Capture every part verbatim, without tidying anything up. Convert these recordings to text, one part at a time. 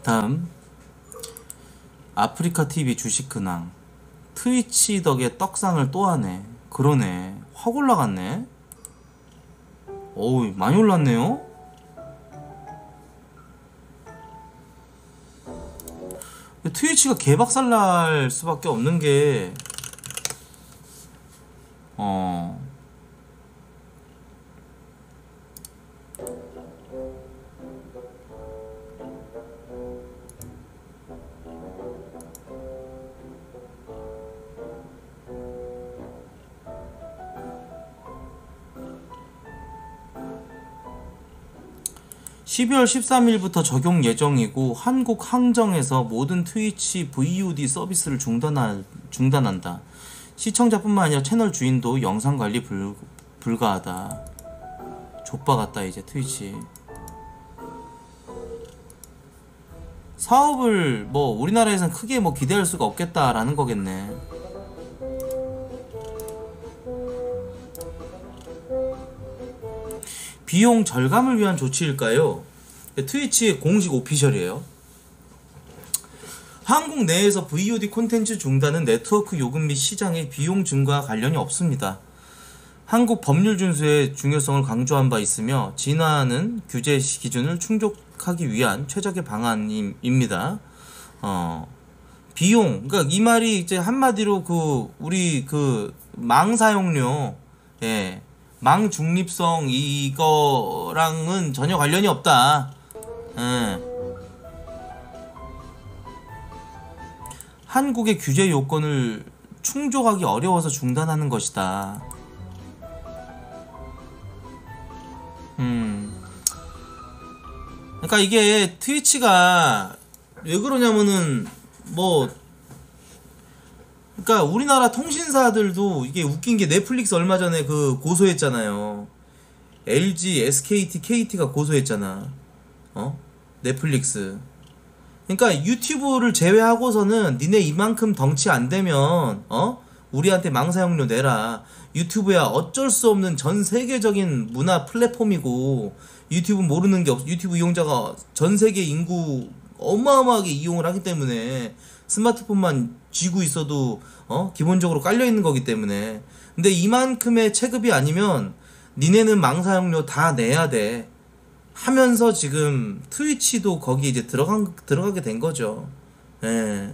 다음 아프리카티비 주식 근황. 트위치 덕에 떡상을 또 하네. 그러네. 확 올라갔네. 어우, 많이 올랐네요. 트위치가 개박살 날 수밖에 없는 게 어... 십이월 십삼일부터 적용 예정이고 한국 항정에서 모든 트위치 브이오디 서비스를 중단할, 중단한다. 시청자뿐만 아니라 채널 주인도 영상 관리 불, 불가하다. 족바 같다 이제 트위치. 사업을 뭐 우리나라에선 크게 뭐 기대할 수가 없겠다라는 거겠네. 비용 절감을 위한 조치일까요? 트위치의 공식 오피셜이에요. 한국 내에서 브이오디 콘텐츠 중단은 네트워크 요금 및 시장의 비용 증가와 관련이 없습니다. 한국 법률 준수의 중요성을 강조한 바 있으며 진화하는 규제 기준을 충족하기 위한 최적의 방안입니다. 어, 비용, 그러니까 이 말이 이제 한마디로 그 우리 그 망 사용료, 예. 망 중립성 이거랑은 전혀 관련이 없다. 예. 한국의 규제 요건을 충족하기 어려워서 중단하는 것이다. 음. 그러니까 이게 트위치가 왜 그러냐면은 뭐 그러니까 우리나라 통신사들도 이게 웃긴 게 넷플릭스 얼마 전에 그 고소했잖아요. 엘지, 에스케이티, 케이티가 고소했잖아. 어? 넷플릭스. 그러니까 유튜브를 제외하고서는 니네 이만큼 덩치 안 되면 어? 우리한테 망사용료 내라. 유튜브야 어쩔 수 없는 전 세계적인 문화 플랫폼이고 유튜브 모르는 게 없어. 유튜브 이용자가 전 세계 인구 어마어마하게 이용을 하기 때문에 스마트폰만 쥐고 있어도 어? 기본적으로 깔려있는 거기 때문에. 근데 이만큼의 체급이 아니면 니네는 망사용료 다 내야 돼 하면서 지금 트위치도 거기 이제 들어간, 들어가게 된 거죠. 예.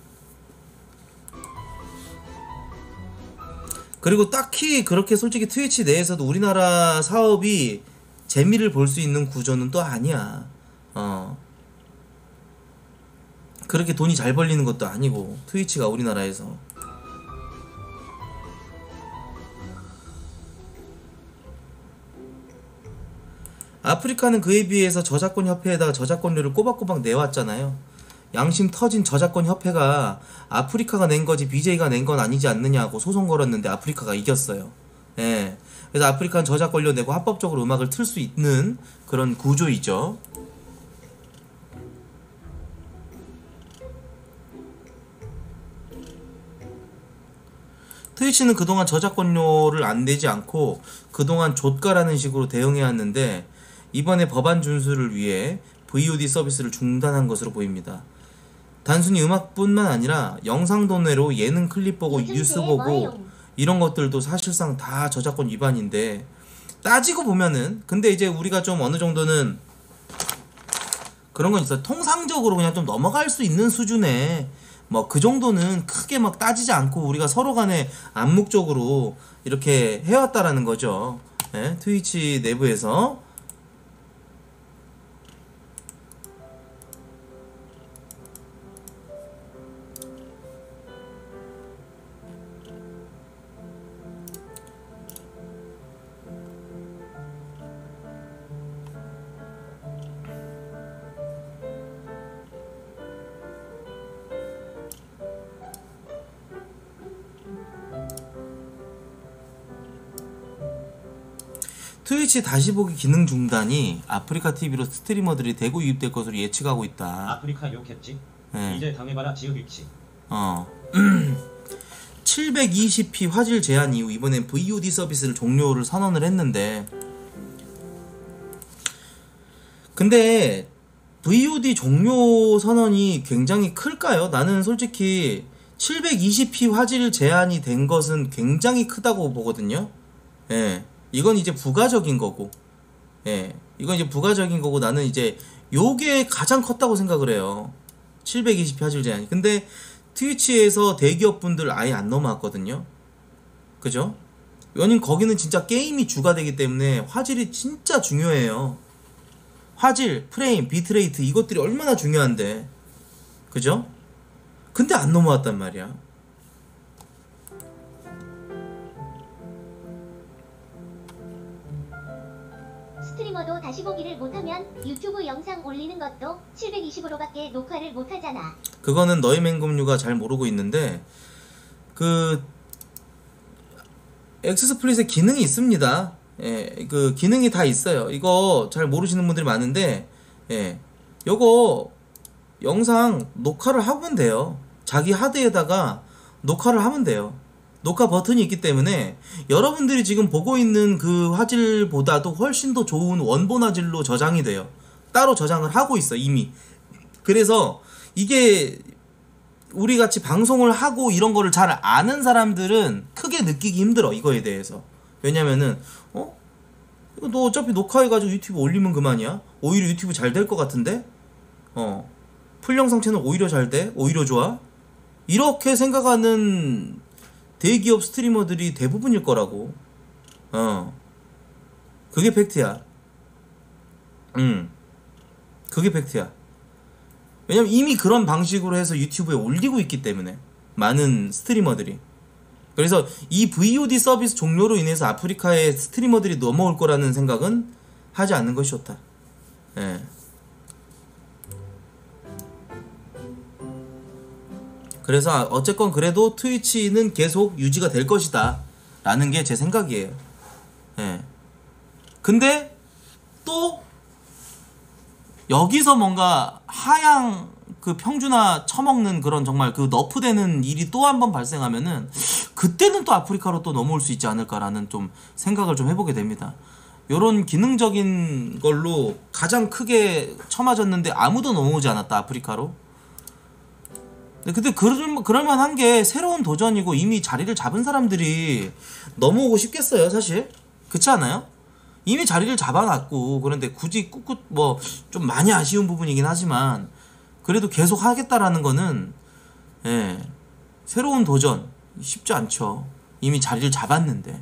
그리고 딱히 그렇게 솔직히 트위치 내에서도 우리나라 사업이 재미를 볼 수 있는 구조는 또 아니야. 어. 그렇게 돈이 잘 벌리는 것도 아니고 트위치가 우리나라에서. 아프리카는 그에 비해서 저작권 협회에다가 저작권료를 꼬박꼬박 내왔잖아요. 양심 터진 저작권 협회가 아프리카가 낸 거지 비제이가 낸 건 아니지 않느냐고 소송 걸었는데 아프리카가 이겼어요. 예. 그래서 아프리카는 저작권료 내고 합법적으로 음악을 틀 수 있는 그런 구조이죠. 트위치는 그동안 저작권료를 안 내지 않고 그동안 좆가라는 식으로 대응해왔는데 이번에 법안 준수를 위해 브이오디 서비스를 중단한 것으로 보입니다. 단순히 음악뿐만 아니라 영상 도내로 예능 클립 보고 뉴스 보고 이런 것들도 사실상 다 저작권 위반인데 따지고 보면은 근데 이제 우리가 좀 어느 정도는 그런 건 있어요. 통상적으로 그냥 좀 넘어갈 수 있는 수준의 뭐 그 정도는 크게 막 따지지 않고 우리가 서로 간에 암묵적으로 이렇게 해왔다라는 거죠. 네, 트위치 내부에서. 트위치 다시 보기 기능 중단이 아프리카 티비로 스트리머들이 대거 유입될 것으로 예측하고 있다. 아프리카 욕했지? 네. 이제 당해봐라 지읒일치. 어. 칠백이십 피 화질 제한 이후 이번엔 브이오디 서비스를 종료를 선언을 했는데 근데 브이오디 종료 선언이 굉장히 클까요? 나는 솔직히 칠백이십 피 화질 제한이 된 것은 굉장히 크다고 보거든요. 예. 이건 이제 부가적인 거고. 예. 이건 이제 부가적인 거고 나는 이제 요게 가장 컸다고 생각을 해요. 칠백이십 피 화질 제한이. 근데 트위치에서 대기업분들 아예 안 넘어왔거든요. 그죠? 왜냐면 거기는 진짜 게임이 주가 되기 때문에 화질이 진짜 중요해요. 화질, 프레임, 비트레이트 이것들이 얼마나 중요한데. 그죠? 근데 안 넘어왔단 말이야. 스트리머도 다시 보기를 못하면 유튜브 영상 올리는 것도 칠백이십으로밖에 녹화를 못하잖아. 그거는 너의 맹금류가 잘 모르고 있는데 그 엑스스플릿에 기능이 있습니다. 예, 그 기능이 다 있어요. 이거 잘 모르시는 분들이 많은데, 예, 요거 영상 녹화를 하면 돼요. 자기 하드에다가 녹화를 하면 돼요. 녹화 버튼이 있기 때문에 여러분들이 지금 보고 있는 그 화질보다도 훨씬 더 좋은 원본 화질로 저장이 돼요. 따로 저장을 하고 있어 이미. 그래서 이게 우리 같이 방송을 하고 이런 거를 잘 아는 사람들은 크게 느끼기 힘들어 이거에 대해서. 왜냐면은 어? 이거 너 어차피 녹화해가지고 유튜브 올리면 그만이야. 오히려 유튜브 잘 될 것 같은데? 어 풀영상 채널 오히려 잘 돼? 오히려 좋아? 이렇게 생각하는 대기업 스트리머들이 대부분일 거라고. 어 그게 팩트야. 음 그게 팩트야. 왜냐면 이미 그런 방식으로 해서 유튜브에 올리고 있기 때문에 많은 스트리머들이. 그래서 이 브이오디 서비스 종료로 인해서 아프리카에 스트리머들이 넘어올 거라는 생각은 하지 않는 것이 좋다. 예. 그래서 어쨌건 그래도 트위치는 계속 유지가 될 것이다 라는 게 제 생각이에요. 예. 근데 또 여기서 뭔가 하향 그 평준화 처먹는 그런 정말 그 너프되는 일이 또 한 번 발생하면은 그때는 또 아프리카로 또 넘어올 수 있지 않을까라는 좀 생각을 좀 해보게 됩니다. 요런 기능적인 걸로 가장 크게 처맞았는데 아무도 넘어오지 않았다 아프리카로. 근데 그럴, 그럴만한 게 새로운 도전이고 이미 자리를 잡은 사람들이 넘어오고 싶겠어요 사실. 그렇지 않아요? 이미 자리를 잡아놨고. 그런데 굳이 꿋꿋 뭐 좀 많이 아쉬운 부분이긴 하지만 그래도 계속 하겠다라는 거는, 예, 새로운 도전 쉽지 않죠. 이미 자리를 잡았는데.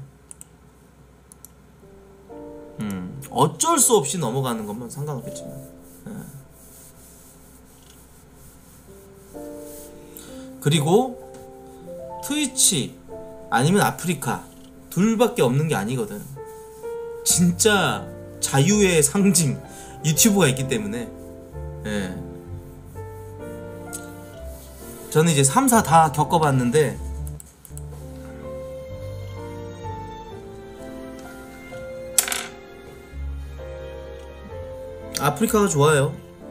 음, 어쩔 수 없이 넘어가는 것만 상관없겠지만. 예. 그리고 트위치 아니면 아프리카 둘밖에 없는 게 아니거든. 진짜 자유의 상징 유튜브가 있기 때문에. 예. 저는 이제 삼 사 다 겪어봤는데 아프리카가 좋아요.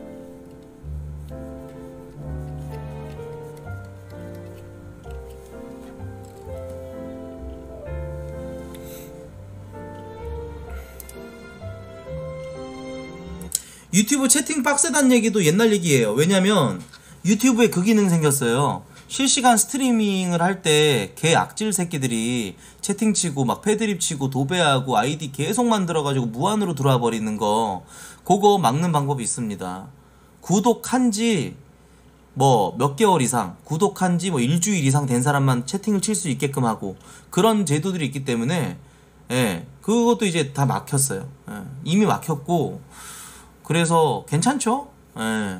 유튜브 채팅 빡세단 얘기도 옛날 얘기예요. 왜냐면 유튜브에 그 기능 생겼어요. 실시간 스트리밍을 할 때 개 악질 새끼들이 채팅 치고 막 패드립 치고 도배하고 아이디 계속 만들어가지고 무한으로 들어와 버리는 거, 그거 막는 방법이 있습니다. 구독한 지 뭐 몇 개월 이상, 구독한 지 뭐 일주일 이상 된 사람만 채팅을 칠 수 있게끔 하고 그런 제도들이 있기 때문에, 예, 그것도 이제 다 막혔어요. 예, 이미 막혔고. 그래서 괜찮죠? 예.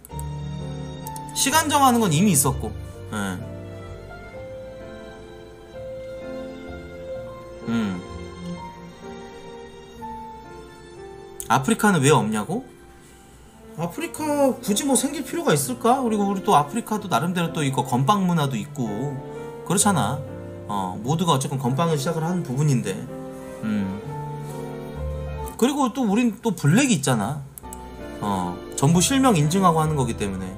시간 정하는 건 이미 있었고. 예. 음. 아프리카는 왜 없냐고? 아프리카 굳이 뭐 생길 필요가 있을까? 그리고 우리 또 아프리카도 나름대로 또 이거 건빵 문화도 있고 그렇잖아. 어, 모두가 어쨌든 건빵을 시작을 하는 부분인데. 음. 그리고 또 우린 또 블랙이 있잖아. 어, 전부 실명 인증하고 하는 거기 때문에.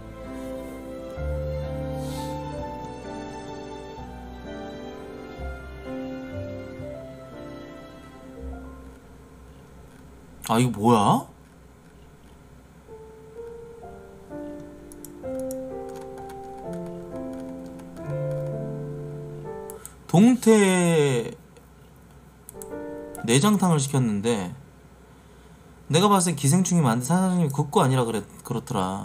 아, 이거 뭐야? 동태 내장탕을 시켰는데 내가 봤을 때 기생충이 많은데 사장님이 그거 아니라 그래, 그렇더라.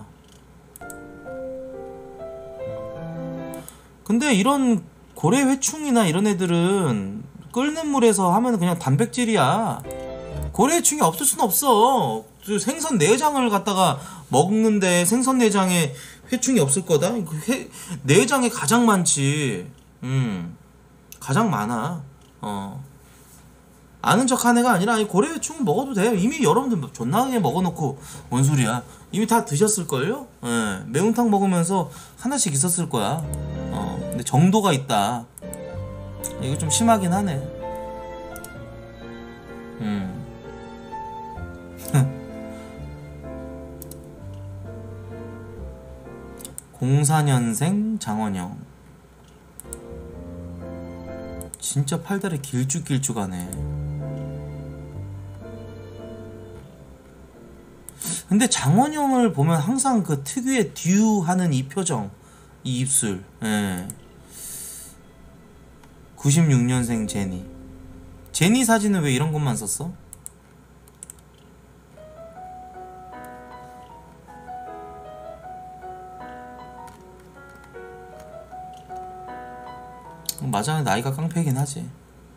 근데 이런 고래 회충이나 이런 애들은 끓는 물에서 하면 그냥 단백질이야. 고래 회충이 없을 순 없어. 생선 내장을 갖다가 먹는데 생선 내장에 회충이 없을 거다? 회, 내장에 가장 많지. 음, 가장 많아. 어. 아는 척한 애가 아니라 고래 회충 먹어도 돼요. 이미 여러분들 존나게 먹어놓고 뭔 소리야. 이미 다 드셨을걸요? 예, 매운탕 먹으면서 하나씩 있었을 거야. 어, 근데 정도가 있다. 이거 좀 심하긴 하네. 음. 공사 년생 장원영. 진짜 팔다리 길쭉길쭉하네. 근데 장원영을 보면 항상 그 특유의 듀 하는 이 표정, 이 입술. 예. 구십육 년생 제니. 제니 사진은 왜 이런 것만 썼어? 맞아, 나이가 깡패이긴 하지.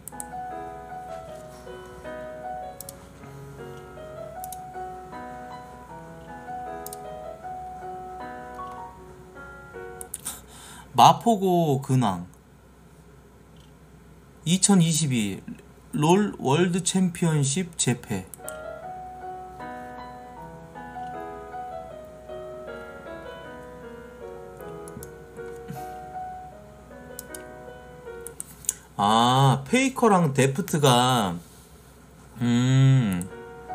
마포고 근황. 이천이십이 롤 월드 챔피언십 재패. 아, 페이커랑 데프트가 음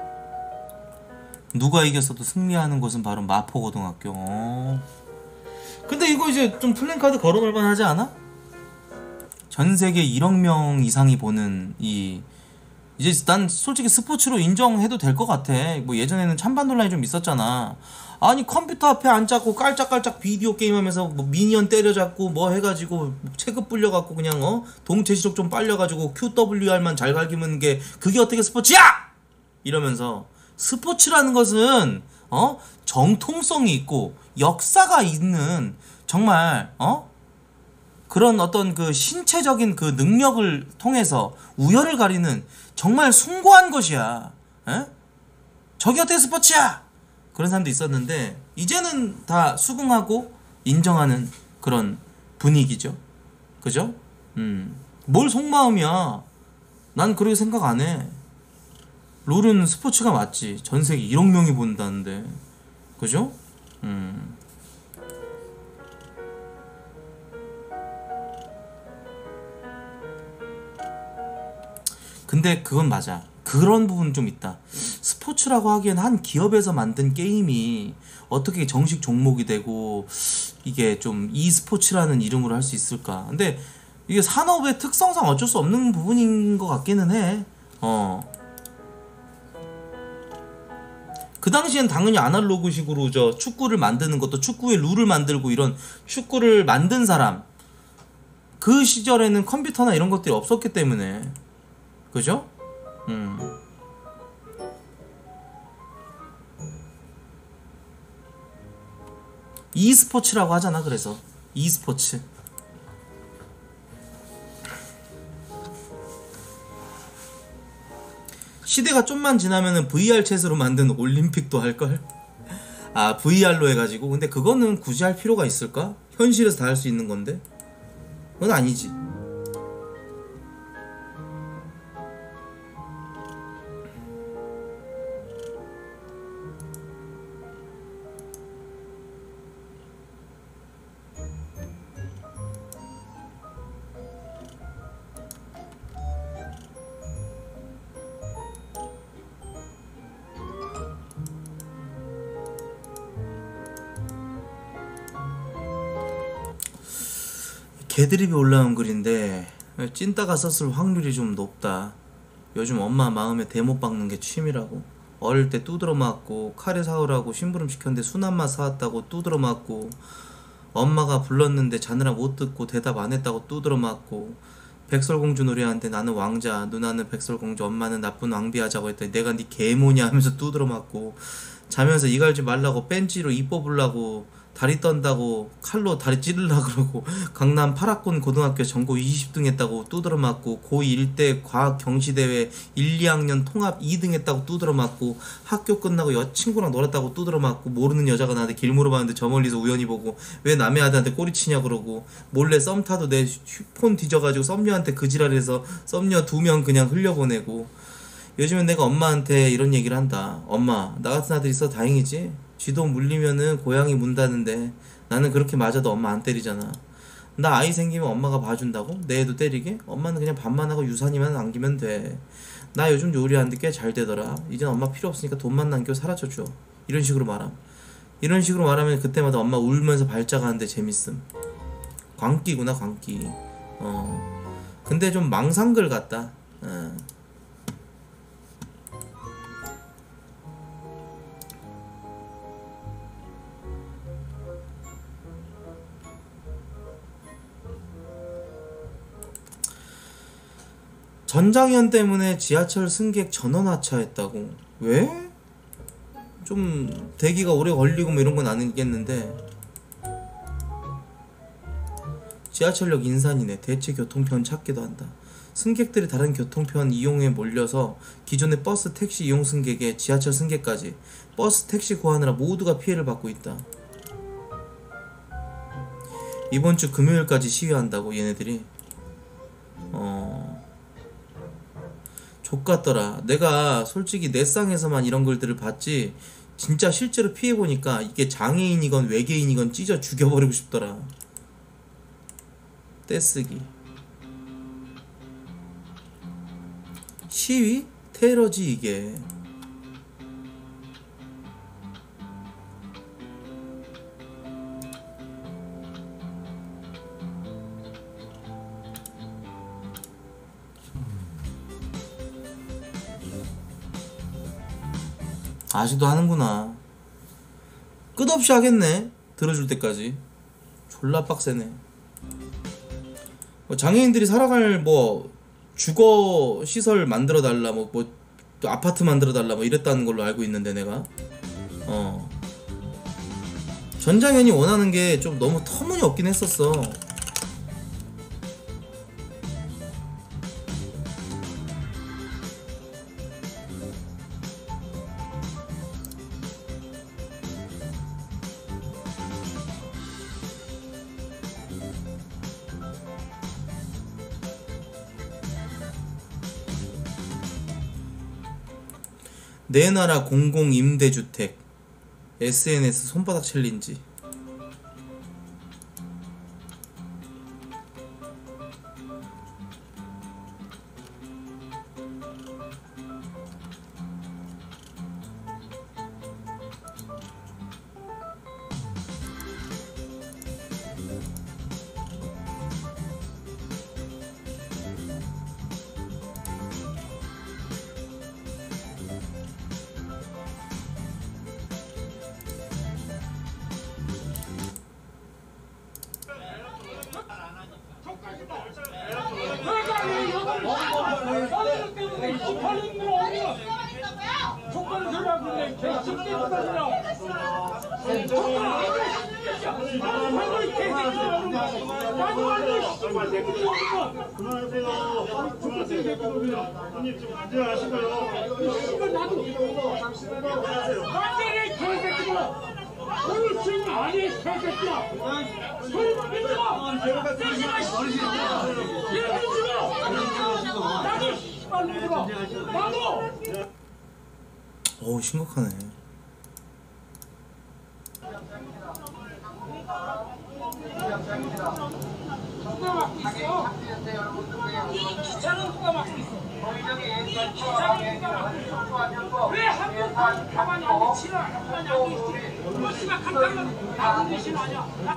누가 이겼어도 승리하는 곳은 바로 마포고등학교. 어. 근데 이거 이제 좀 플랜카드 걸어놓을 만하지 않아? 전세계 일억 명 이상이 보는 이 이제 난 솔직히 스포츠로 인정해도 될 것 같아. 뭐 예전에는 찬반 논란이 좀 있었잖아. 아니 컴퓨터 앞에 앉아갖고 깔짝깔짝 비디오 게임하면서 뭐 미니언 때려잡고 뭐 해가지고 체급 불려갖고 그냥 어 동체시력 좀 빨려가지고 큐더블유알만 잘 갈기면 게 그게 어떻게 스포츠야! 이러면서 스포츠라는 것은 어 정통성이 있고 역사가 있는 정말 어 그런 어떤 그 신체적인 그 능력을 통해서 우열을 가리는 정말 숭고한 것이야. 에? 저게 어떻게 스포츠야! 그런 사람도 있었는데 이제는 다 수긍하고 인정하는 그런 분위기죠. 그죠? 음. 뭘 속마음이야. 난 그렇게 생각 안 해. 롤은 스포츠가 맞지. 전세계 일억 명이 본다는데. 그죠? 음. 근데 그건 맞아. 그런 부분 좀 있다. 스포츠라고 하기엔 한 기업에서 만든 게임이 어떻게 정식 종목이 되고 이게 좀 e스포츠라는 이름으로 할 수 있을까. 근데 이게 산업의 특성상 어쩔 수 없는 부분인 것 같기는 해. 어. 그 당시엔 당연히 아날로그식으로 저 축구를 만드는 것도 축구의 룰을 만들고 이런 축구를 만든 사람, 그 시절에는 컴퓨터나 이런 것들이 없었기 때문에. 그죠? 음. e스포츠라고 하잖아. 그래서 e스포츠. 시대가 좀만 지나면은 브이알 챗으로 만든 올림픽도 할걸? 아, 브이알로 해가지고. 근데 그거는 굳이 할 필요가 있을까? 현실에서 다 할 수 있는 건데? 그건 아니지. 개드립이 올라온 글인데 찐따가 썼을 확률이 좀 높다. 요즘 엄마 마음에 대못 박는 게 취미라고. 어릴 때 두드러 맞고 카레 사오라고 심부름 시켰는데 순한맛 사왔다고 두드러 맞고, 엄마가 불렀는데 자느라 못 듣고 대답 안 했다고 두드러 맞고, 백설공주 노래하는데 나는 왕자, 누나는 백설공주, 엄마는 나쁜 왕비하자고 했더니 내가 네 개모냐 하면서 두드러 맞고, 자면서 이 갈지 말라고 벤치로 입 뽑으려고 다리 떤다고 칼로 다리 찌르려 그러고, 강남 파라곤 고등학교 전국 이십 등 했다고 두드러 맞고, 고이 일대 과학 경시대회 일, 이 학년 통합 이 등 했다고 두드러 맞고, 학교 끝나고 여 친구랑 놀았다고 두드러 맞고, 모르는 여자가 나한테 길 물어봤는데 저 멀리서 우연히 보고 왜 남의 아들한테 꼬리치냐 그러고, 몰래 썸 타도 내 폰 뒤져가지고 썸녀한테 그 지랄해서 썸녀 두 명 그냥 흘려보내고. 요즘엔 내가 엄마한테 이런 얘기를 한다. 엄마, 나 같은 아들 있어 다행이지? 쥐도 물리면은 고양이 문다는데 나는 그렇게 맞아도 엄마 안 때리잖아. 나 아이 생기면 엄마가 봐준다고? 내 애도 때리게? 엄마는 그냥 밥만 하고 유산이만 남기면 돼. 나 요즘 요리하는데 꽤 잘 되더라. 이젠 엄마 필요 없으니까 돈만 남겨 사라져줘. 이런 식으로 말함. 이런 식으로 말하면 그때마다 엄마 울면서 발작하는데 재밌음. 광기구나, 광기. 어. 근데 좀 망상글 같다. 어. 전장현 때문에 지하철 승객 전원 하차했다고. 왜? 좀 대기가 오래 걸리고 뭐 이런 건 아니겠는데. 지하철역 인산이네. 대체 교통편 찾기도 한다. 승객들이 다른 교통편 이용에 몰려서 기존의 버스 택시 이용 승객에 지하철 승객까지 버스 택시 구하느라 모두가 피해를 받고 있다. 이번 주 금요일까지 시위한다고 얘네들이. 어... 족같더라. 내가 솔직히 넷상에서만 이런 글들을 봤지 진짜 실제로 피해보니까 이게 장애인이건 외계인이건 찢어 죽여버리고 싶더라. 떼쓰기. 시위? 테러지 이게. 아직도 하는구나. 끝없이 하겠네. 들어줄 때까지. 졸라 빡세네. 뭐 장애인들이 살아갈 뭐 주거 시설 만들어 달라, 뭐 뭐 또 아파트 만들어 달라 뭐 이랬다는 걸로 알고 있는데 내가. 어. 전장현이 원하는 게 좀 너무 터무니없긴 했었어. 내 나라 공공임대주택 에스엔에스 손바닥 챌린지. 어우 심각하네. 누가 막고 있어? 이 기차는 누가 막고 있어? 이 기차는 누가 막고 있어? 왜 한국 가만히 앉아 지랄 가만히 앉아 있지? 버스가 간다면 나쁜 대신 아니야.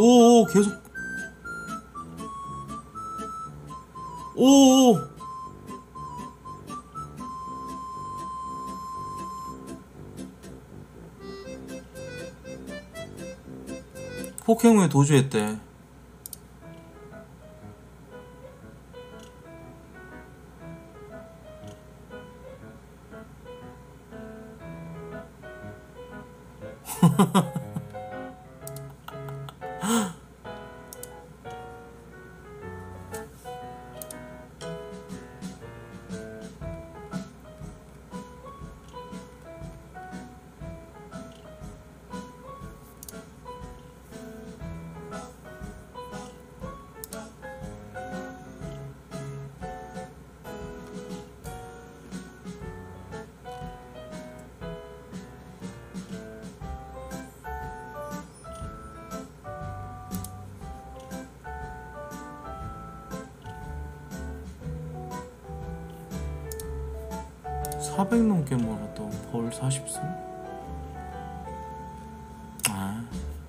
오오 계속 오오 포켓몬에 도주했대. 사백 넘게 몰았다고 벌 사십 승? 아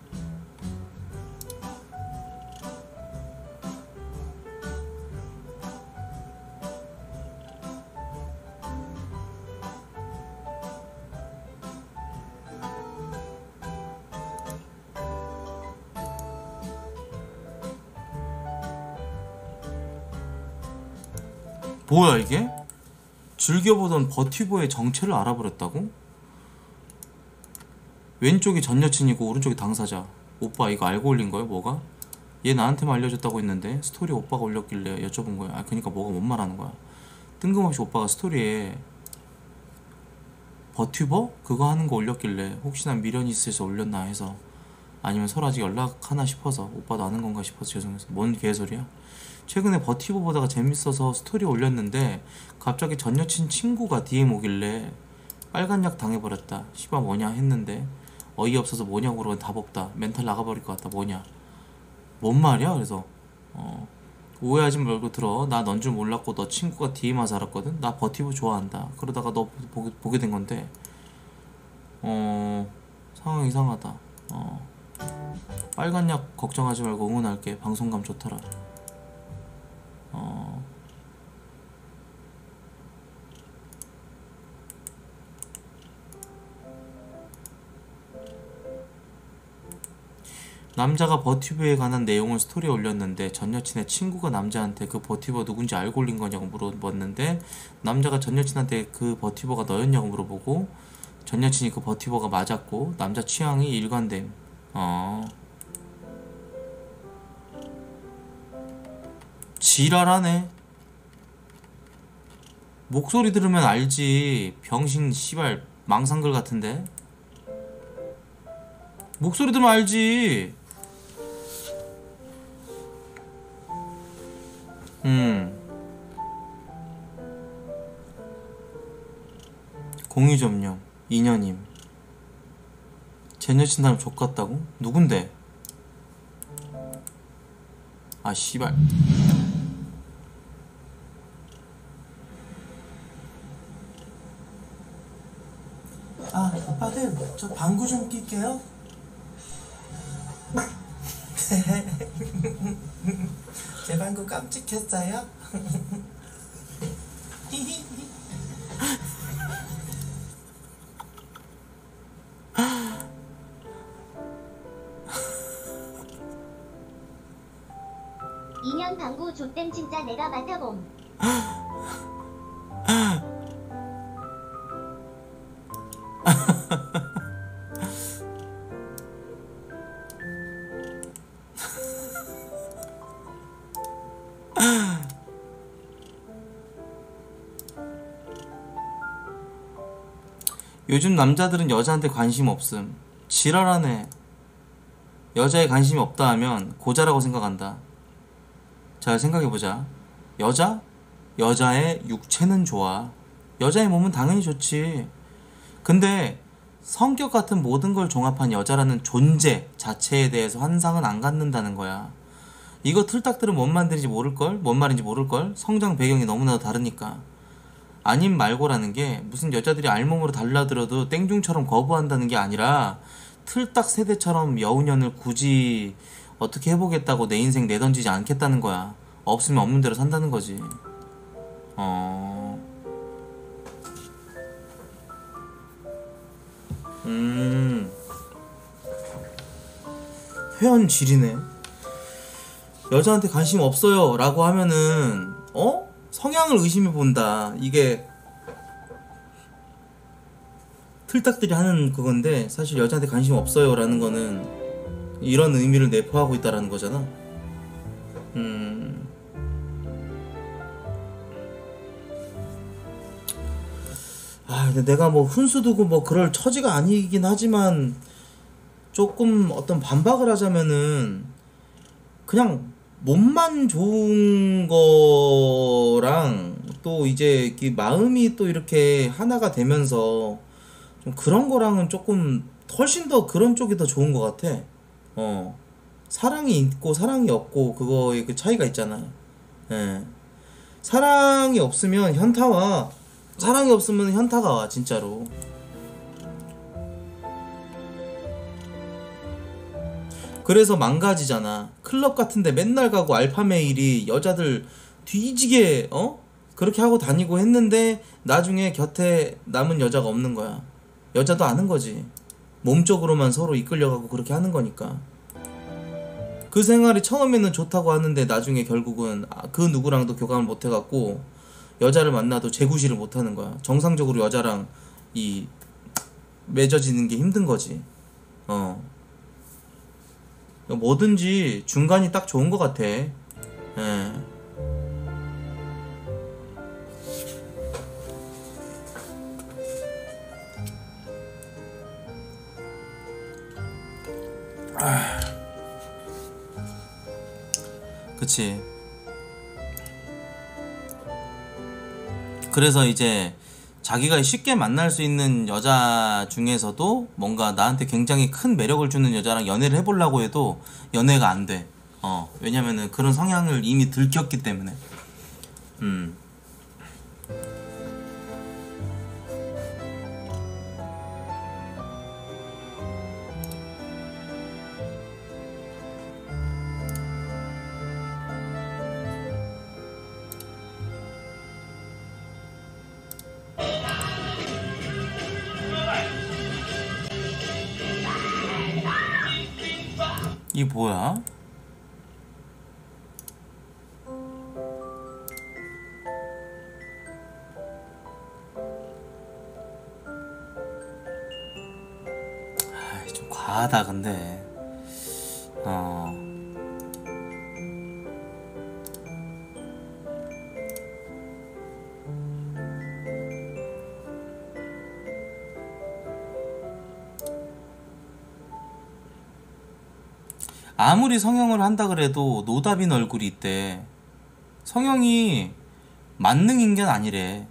뭐야 이게? 즐겨보던 버티버의 정체를 알아버렸다고? 왼쪽이 전 여친이고 오른쪽이 당사자. 오빠 이거 알고 올린 거야 뭐가? 얘 나한테만 알려줬다고 했는데 스토리 오빠가 올렸길래 여쭤본 거야. 아 그니까 뭐가 뭔 말하는 거야. 뜬금없이 오빠가 스토리에 버튜버? 그거 하는 거 올렸길래 혹시나 미련이 있어서 올렸나 해서, 아니면 서로 아직 연락하나 싶어서 오빠도 아는 건가 싶어서 죄송해서. 뭔 개소리야? 최근에 버티버 보다가 재밌어서 스토리 올렸는데 갑자기 전 여친 친구가 디엠 오길래 빨간 약 당해버렸다. 시바 뭐냐 했는데 어이없어서 뭐냐고 그러면 답 없다. 멘탈 나가버릴 것 같다. 뭐냐? 뭔 말이야? 그래서 어 오해하지 말고 들어. 나 넌 줄 몰랐고 너 친구가 디엠 와서 알았거든. 나 버티버 좋아한다. 그러다가 너 보게, 보게 된 건데 어 상황 이상하다. 어 빨간 약 걱정하지 말고 응원할게. 방송감 좋더라. 어 남자가 버티버에 관한 내용을 스토리에 올렸는데 전 여친의 친구가 남자한테 그 버티버 누군지 알고 올린 거냐고 물어봤는데 남자가 전 여친한테 그 버티버가 너였냐고 물어보고 전 여친이 그 버티버가 맞았고 남자 취향이 일관됨. 어. 지랄하네. 목소리 들으면 알지. 병신 씨발 망상글 같은데. 목소리 들으면 알지. 음. 공유점령 이년임. 제 여친 닮 족같다고? 누군데? 아 씨발. 아, 오빠들, 저 방구 좀 낄게요. 제 방구 깜찍했어요? 이 년 방구 좆댐 진짜 내가 맡아봄. 요즘 남자들은 여자한테 관심 없음. 지랄하네. 여자에 관심이 없다 하면 고자라고 생각한다. 잘 생각해보자. 여자? 여자의 육체는 좋아. 여자의 몸은 당연히 좋지. 근데 성격 같은 모든 걸 종합한 여자라는 존재 자체에 대해서 환상은 안 갖는다는 거야. 이거 틀딱들은 뭔 말인지 모를걸? 뭔 말인지 모를걸? 성장 배경이 너무나도 다르니까. 아님 말고라는 게 무슨 여자들이 알몸으로 달라들어도 땡중처럼 거부한다는 게 아니라 틀딱 세대처럼 여우년을 굳이 어떻게 해보겠다고 내 인생 내던지지 않겠다는 거야. 없으면 없는 대로 산다는 거지. 어... 음... 회원 질이네. 여자한테 관심 없어요 라고 하면은 어? 성향을 의심해 본다. 이게 틀딱들이 하는 그건데 사실 여자한테 관심 없어요 라는 거는 이런 의미를 내포하고 있다라는 거잖아. 음... 아 근데 내가 뭐 훈수두고 뭐 그럴 처지가 아니긴 하지만 조금 어떤 반박을 하자면은 그냥 몸만 좋은 거랑 또 이제 이렇게 마음이 또 이렇게 하나가 되면서 좀 그런 거랑은 조금 훨씬 더 그런 쪽이 더 좋은 것 같아. 어 사랑이 있고 사랑이 없고 그거의 그 차이가 있잖아. 예. 사랑이 없으면 현타 와. 사랑이 없으면 현타가 와 진짜로. 그래서 망가지잖아. 클럽 같은데 맨날 가고 알파메일이 여자들 뒤지게 어? 그렇게 하고 다니고 했는데 나중에 곁에 남은 여자가 없는 거야. 여자도 아는 거지. 몸쪽으로만 서로 이끌려가고 그렇게 하는 거니까. 그 생활이 처음에는 좋다고 하는데 나중에 결국은 그 누구랑도 교감을 못 해갖고 여자를 만나도 재구실을 못 하는 거야. 정상적으로 여자랑 이 맺어지는 게 힘든 거지. 어. 뭐든지 중간이 딱 좋은 것 같아. 예. 아. 그치. 그래서 이제 자기가 쉽게 만날 수 있는 여자 중에서도 뭔가 나한테 굉장히 큰 매력을 주는 여자랑 연애를 해보려고 해도 연애가 안 돼. 어, 왜냐면은 그런 성향을 이미 들켰기 때문에. 음. 이 뭐야? 아이, 좀 과하다 근데. 어. 아무리 성형을 한다 그래도 노답인 얼굴이 있대. 성형이 만능인 게 아니래.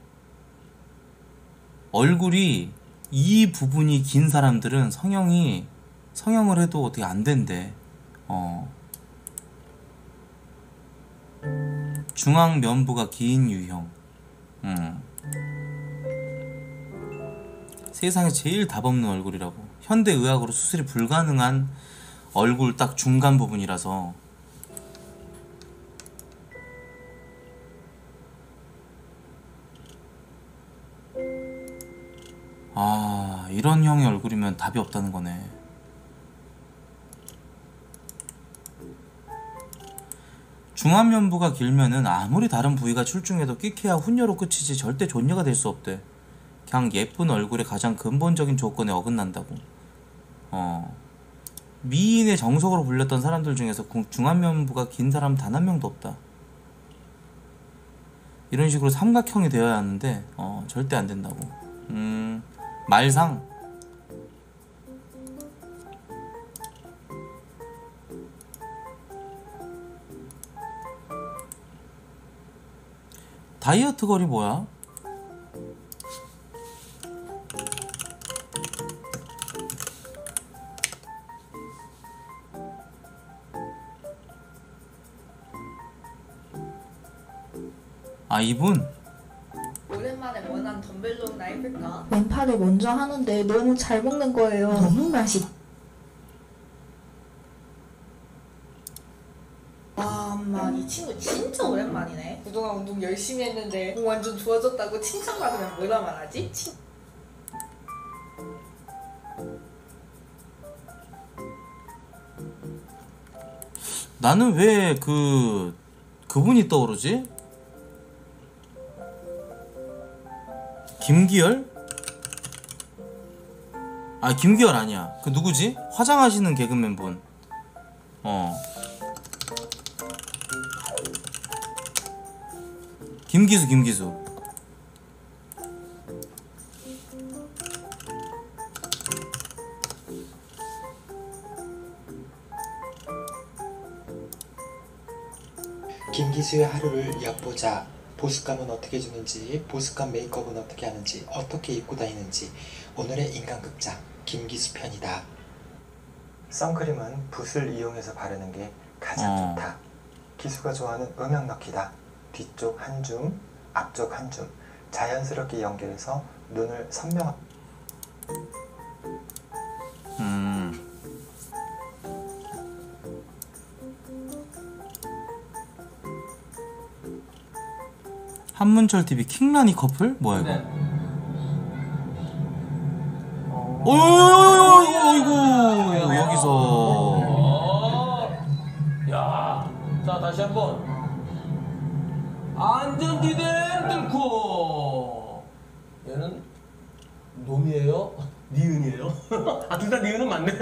얼굴이 이 부분이 긴 사람들은 성형이 성형을 해도 어떻게 안 된대. 어. 중앙 면부가 긴 유형. 음. 세상에 제일 답 없는 얼굴이라고. 현대 의학으로 수술이 불가능한 얼굴 딱 중간 부분이라서. 아, 이런 형의 얼굴이면 답이 없다는 거네. 중안면부가 길면은 아무리 다른 부위가 출중해도 끼케야 훈녀로 끝이지 절대 존녀가 될 수 없대. 그냥 예쁜 얼굴의 가장 근본적인 조건에 어긋난다고. 어. 미인의 정석으로 불렸던 사람들 중에서 중안면부가 긴 사람 단 한 명도 없다. 이런 식으로 삼각형이 되어야 하는데 어 절대 안 된다고. 음 말상. 다이어트 거리 뭐야? 아, 이분? 오랜만에 원한 덤벨로 나이프까? 왼팔을 먼저 하는데 너무 잘 먹는 거예요. 너무 맛있. 와, 엄마 이 친구 진짜 오랜만이네. 그동안 운동 열심히 했는데 몸 완전 좋아졌다고 칭찬받으면 뭐라 말하지? 칭... 나는 왜 그 그분이 떠오르지? 김기열? 아, 김기열 아니야. 그 누구지? 화장하시는 개그맨 분. 어. 김기수, 김기수. 김기수의 하루를 엿보자. 보습감은 어떻게 주는지, 보습감 메이크업은 어떻게 하는지, 어떻게 입고 다니는지. 오늘의 인간극장 김기수 편이다. 선크림은 붓을 이용해서 바르는 게 가장 어. 좋다. 기수가 좋아하는 음영 넣기다. 뒤쪽 한 줌, 앞쪽 한 줌. 자연스럽게 연결해서 눈을 선명한. 음. 한문철 티비 킹라니 커플? 뭐야 이거? 어이구 여기서. 야, 자 다시 한번 안전지대 뚫고. 얘는 놈이에요? 니은이에요? 아, 둘 다 니은은 맞네.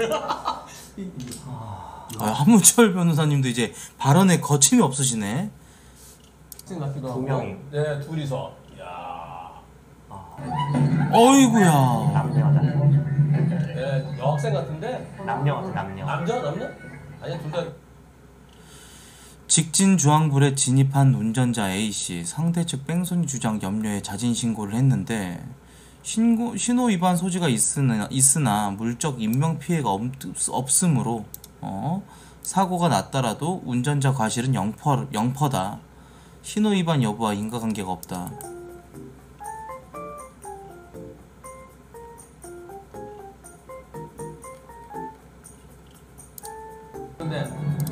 아, 한문철 변호사님도 이제 발언에 거침이 없으시네. 두 명이. 네, 둘이서. 야. 어이구야. 남녀 여자. 네, 여학생 같은데. 남녀 남녀. 남자 남녀? 아니야, 둘 다. 직진 주황불에 진입한 운전자 A씨, 상대 측 뺑소니 주장 염려에 자진 신고를 했는데 신고, 신호 위반 소지가 있으나, 있으나 물적 인명피해가 없, 없으므로 어? 사고가 났더라도 운전자 과실은 영 퍼다. 신호 위반 여부와 인과관계가 없다. 근데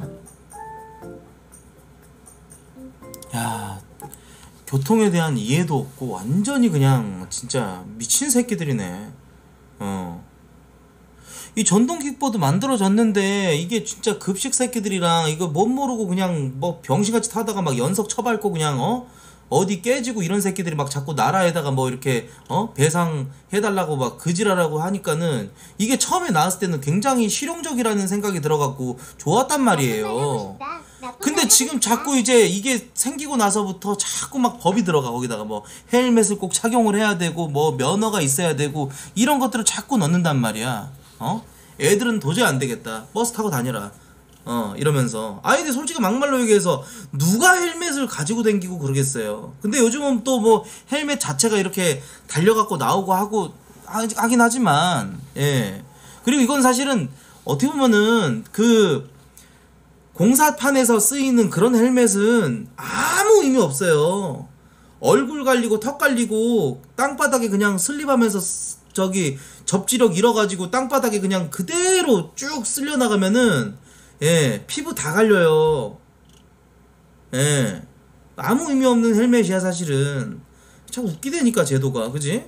야, 교통에 대한 이해도 없고 완전히 그냥 진짜 미친 새끼들이네. 어. 이 전동 킥보드 만들어졌는데 이게 진짜 급식 새끼들이랑 이거 못 모르고 그냥 뭐 병신같이 타다가 막 연석 쳐밟고 그냥 어 어디 깨지고 이런 새끼들이 막 자꾸 나라에다가 뭐 이렇게 어 배상 해달라고 막 그지랄하고 하니까는 이게 처음에 나왔을 때는 굉장히 실용적이라는 생각이 들어갖고 좋았단 말이에요. 근데 지금 자꾸 이제 이게 생기고 나서부터 자꾸 막 법이 들어가. 거기다가 뭐 헬멧을 꼭 착용을 해야 되고 뭐 면허가 있어야 되고 이런 것들을 자꾸 넣는단 말이야. 어? 애들은 도저히 안 되겠다. 버스 타고 다녀라. 어 이러면서 아이들 솔직히 막말로 얘기해서 누가 헬멧을 가지고 다니고 그러겠어요. 근데 요즘은 또 뭐 헬멧 자체가 이렇게 달려갖고 나오고 하고 하, 하긴 하지만 예 그리고 이건 사실은 어떻게 보면은 그 공사판에서 쓰이는 그런 헬멧은 아무 의미 없어요. 얼굴 갈리고 턱 갈리고 땅바닥에 그냥 슬립하면서 저기 접지력 잃어가지고 땅바닥에 그냥 그대로 쭉 쓸려 나가면은 예, 피부 다 갈려요. 예, 아무 의미 없는 헬멧이야 사실은. 참 웃기다니까 제도가, 그지?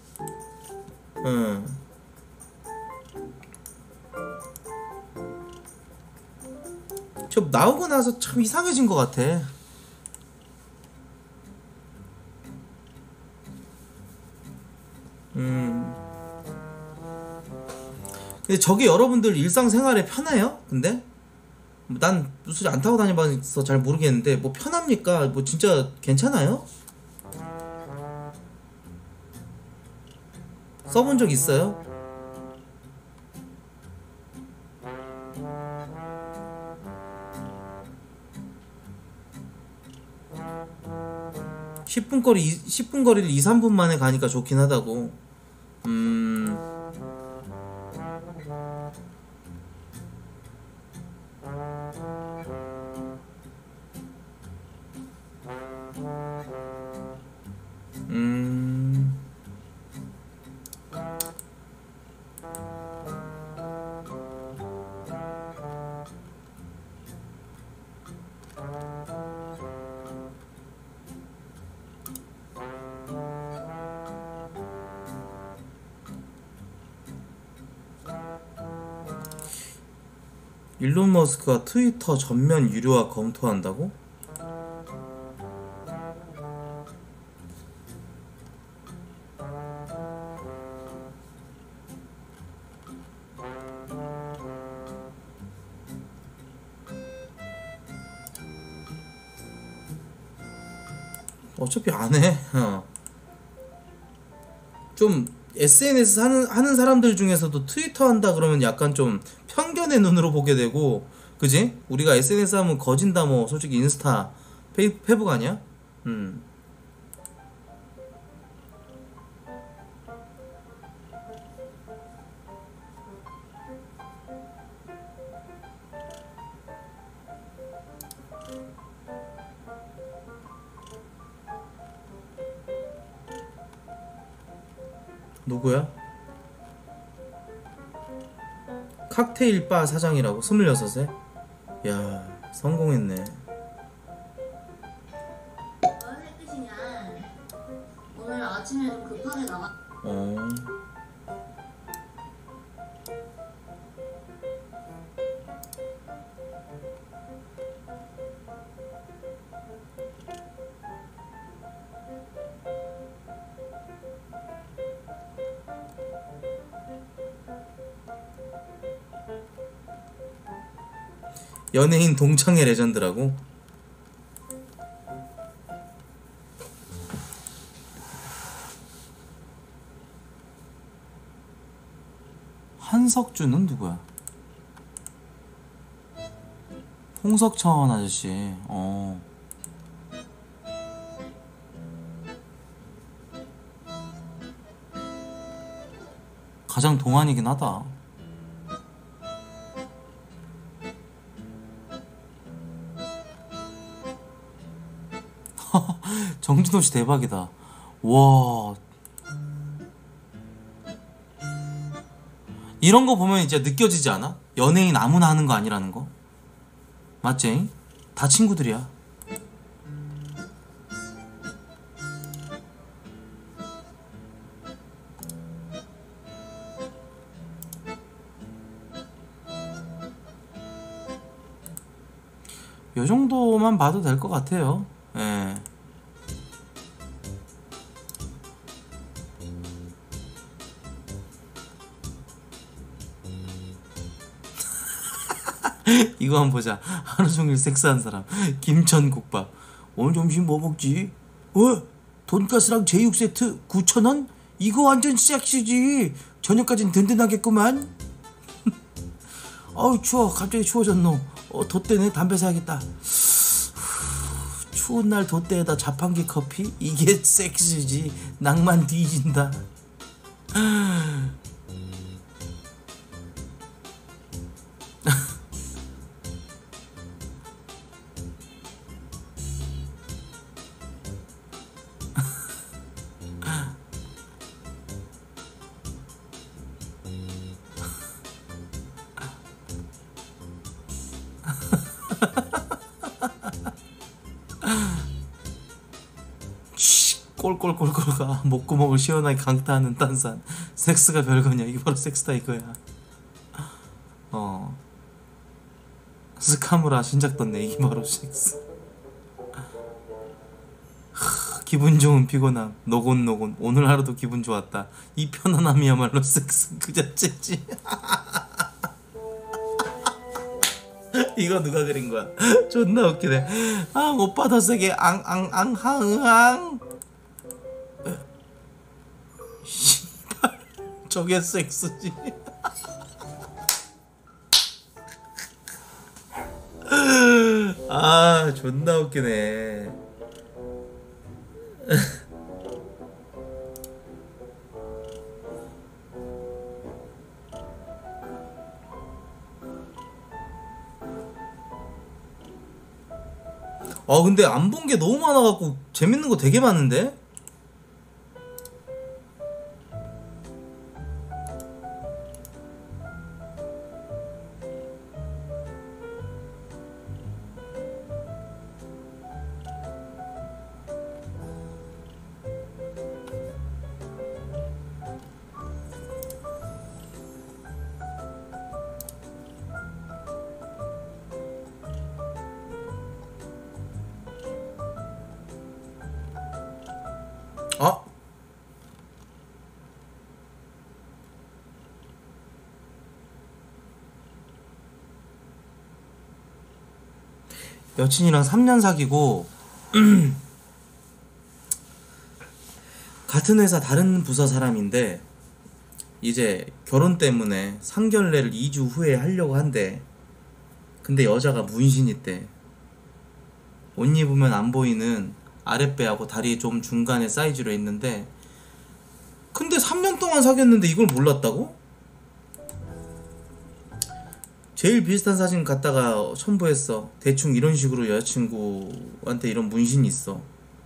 응. 저 나오고 나서 참 이상해진 것 같아. 음. 근데 저게 여러분들 일상생활에 편해요? 근데? 난 무슨 안 타고 다녀봐서 잘 모르겠는데 뭐 편합니까? 뭐 진짜 괜찮아요? 써본 적 있어요? 십 분 거리 십 분 거리를 이, 삼 분 만에 가니까 좋긴 하다고. 음. 음. 일론 머스크가 트위터 전면 유료화 검토한다고? 어차피 안 해. 어. 좀 에스엔에스 하는, 하는 사람들 중에서도 트위터 한다 그러면 약간 좀 편견의 눈으로 보게 되고, 그지? 우리가 에스엔에스 하면 거진다 뭐 솔직히 인스타, 페이, 페북 아니야? 음. 누구야? 칵테일 바 사장이라고? 스물여섯에? 야, 성공했네. 무슨 뜻이냐? 오늘 아침에 좀 급하게 나가. 어. 연예인 동창회 레전드라고? 한석준은 누구야? 홍석천 아저씨. 어. 가장 동안이긴 하다. 정진호씨 대박이다. 와, 이런 거 보면 이제 느껴지지 않아? 연예인 아무나 하는 거 아니라는 거. 맞지? 다 친구들이야. 요 정도만 봐도 될 것 같아요. 예. 이거 한번 보자. 하루 종일 섹스한 사람. 김천국밥. 오늘 점심 뭐 먹지? 어? 돈가스랑 제육 세트 구천 원? 이거 완전 섹시지. 저녁까진 든든하겠구만. 어우 추워. 갑자기 추워졌노. 어 돛대네. 담배 사야겠다. 추운 날 돛대에다 자판기 커피? 이게 섹시지. 낭만 뒤진다. 꼴꼴꼴꼴 가. 목구멍을 시원하게 강타하는 딴산. 섹스가 별거냐. 이게 바로 섹스다 이거야. 어 스카무라 신작 떴네. 이게 바로 섹스. 하, 기분 좋은 피곤함. 노곤노곤. 오늘 하루도 기분 좋았다. 이 편안함이야말로 섹스 그 자체지. 이거 누가 그린 거야? 존나 웃기네. 아 오빠 더 세게 앙앙앙항앙. 씨발 저게 섹스지. 아 존나 웃기네. 아 근데 안 본 게 너무 많아갖고 재밌는 거 되게 많은데? 어? 여친이랑 삼 년 사귀고 같은 회사 다른 부서 사람인데 이제 결혼 때문에 상견례를 이 주 후에 하려고 한대. 근데 여자가 문신 있대. 옷 입으면 안 보이는 아랫배하고 다리 좀 중간에 사이즈로 있는데 근데 삼 년 동안 사귀었는데 이걸 몰랐다고? 제일 비슷한 사진 갖다가 첨부했어. 대충 이런 식으로 여자친구한테 이런 문신이 있어.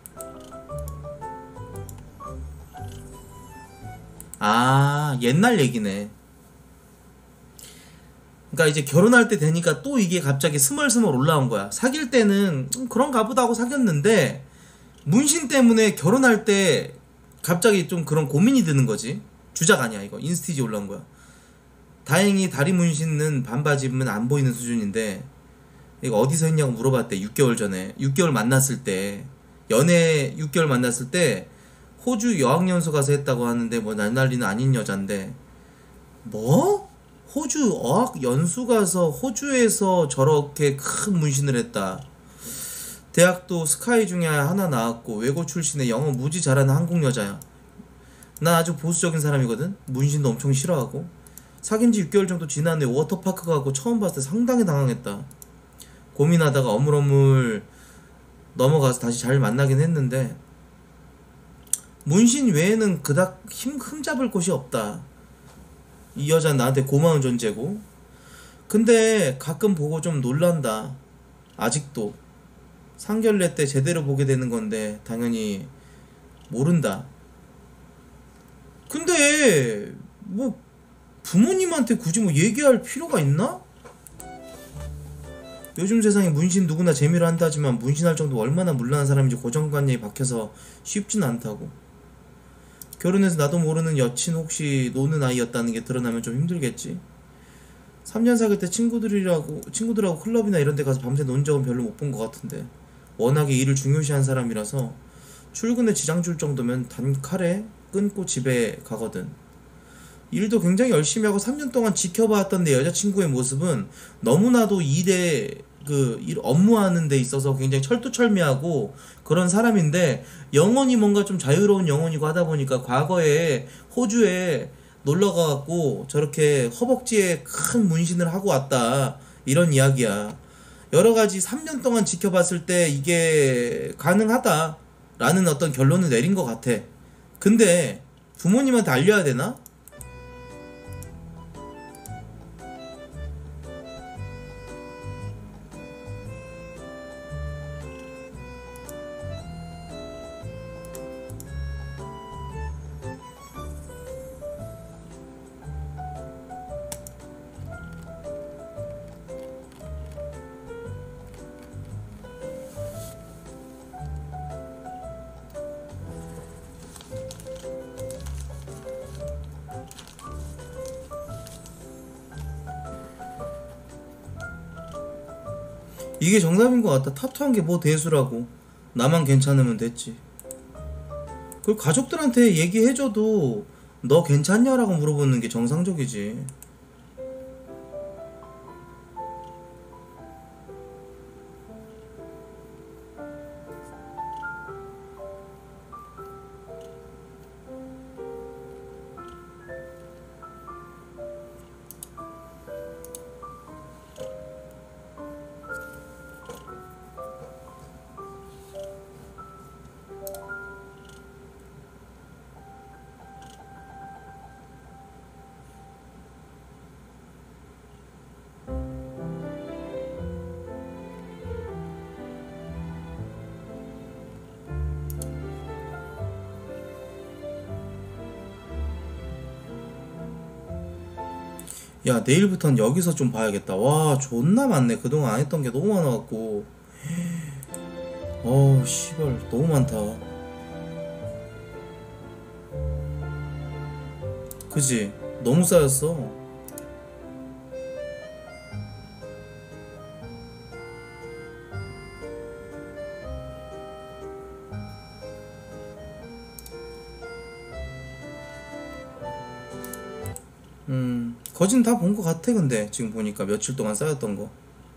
아 옛날 얘기네. 그러니까 이제 결혼할 때 되니까 또 이게 갑자기 스멀스멀 올라온 거야. 사귈 때는 음, 그런가 보다 하고 사귀었는데 문신 때문에 결혼할 때 갑자기 좀 그런 고민이 드는 거지. 주작 아니야 이거. 인스티지 올라온 거야. 다행히 다리 문신은 반바지 입으면 안 보이는 수준인데 이거 어디서 했냐고 물어봤대. 육 개월 전에 육 개월 만났을 때 연애 육 개월 만났을 때 호주 여학연수 가서 했다고 하는데 뭐 날난리는 아닌 여잔데 뭐? 호주 어학연수 가서 호주에서 저렇게 큰 문신을 했다. 대학도 스카이 중에 하나 나왔고 외고 출신의 영어 무지 잘하는 한국 여자야. 난 아주 보수적인 사람이거든. 문신도 엄청 싫어하고. 사귄지 육 개월 정도 지났는데 워터파크 가고 처음 봤을 때 상당히 당황했다. 고민하다가 어물어물 넘어가서 다시 잘 만나긴 했는데 문신 외에는 그닥 힘 흠잡을 곳이 없다. 이 여자는 나한테 고마운 존재고. 근데 가끔 보고 좀 놀란다. 아직도 상견례 때 제대로 보게 되는 건데 당연히 모른다. 근데 뭐 부모님한테 굳이 뭐 얘기할 필요가 있나? 요즘 세상에 문신 누구나 재미로 한다 하지만 문신할 정도 얼마나 문란한 사람인지 고정관념이 박혀서 쉽진 않다고. 결혼해서 나도 모르는 여친 혹시 노는 아이였다는 게 드러나면 좀 힘들겠지. 삼 년 사귈 때 친구들이라고 친구들하고 클럽이나 이런 데 가서 밤새 논 적은 별로 못 본 것 같은데 워낙에 일을 중요시한 사람이라서 출근에 지장 줄 정도면 단칼에 끊고 집에 가거든. 일도 굉장히 열심히 하고 삼 년 동안 지켜봤던 내 여자친구의 모습은 너무나도 일에 그 일 업무하는 데 있어서 굉장히 철두철미하고 그런 사람인데 영혼이 뭔가 좀 자유로운 영혼이고 하다 보니까 과거에 호주에 놀러 가갖고 저렇게 허벅지에 큰 문신을 하고 왔다 이런 이야기야. 여러 가지 삼 년 동안 지켜봤을 때 이게 가능하다 라는 어떤 결론을 내린 것 같아. 근데 부모님한테 알려야 되나? 이게 정답인 것 같다. 타투한 게 뭐 대수라고. 나만 괜찮으면 됐지. 그리고 가족들한테 얘기해줘도 너 괜찮냐라고 물어보는 게 정상적이지. 야, 내일부터는 여기서 좀 봐야겠다. 와, 존나 많네. 그동안 안 했던 게 너무 많아갖고. 어우, 씨발, 너무 많다. 그지? 너무 쌓였어. 음, 거진 다 본 것 같아. 근데 지금 보니까 며칠 동안 쌓였던 거.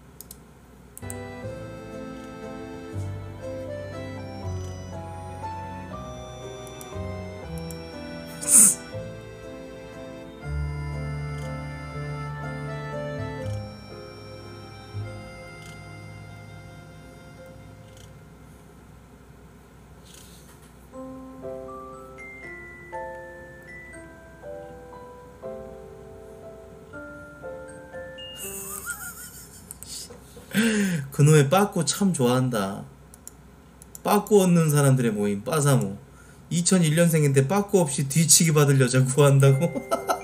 그놈의 빠꾸 참 좋아한다. 빠꾸 얻는 사람들의 모임 빠사모. 이천일 년생인데 빠꾸 없이 뒤치기 받을 여자 구한다고?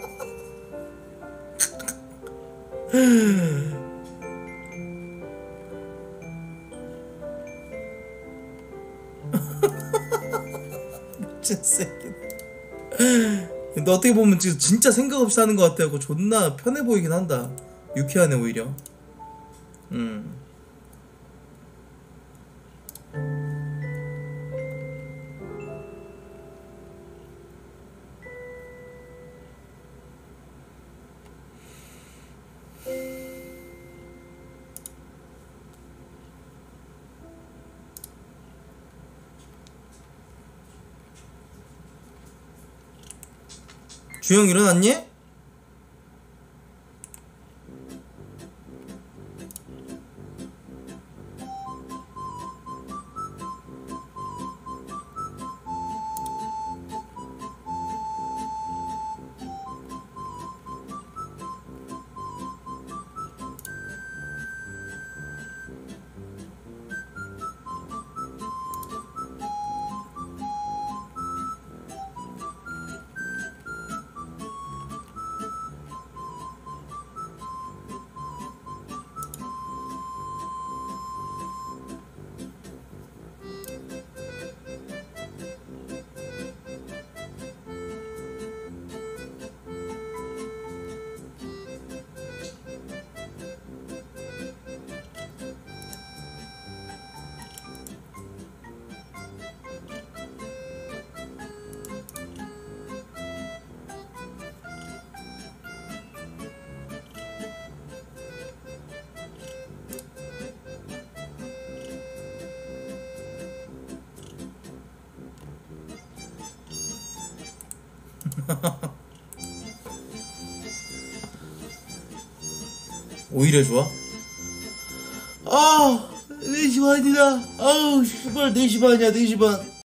미친 새끼. 근데 어떻게 보면 진짜 생각 없이 사는 것 같아요. 존나 편해 보이긴 한다. 유쾌하네 오히려. 음. 주영 일어났니? 오히려 좋아? 아, 네 시 반이다. 아우, 씨발, 네 시 반이야, 네 시 반.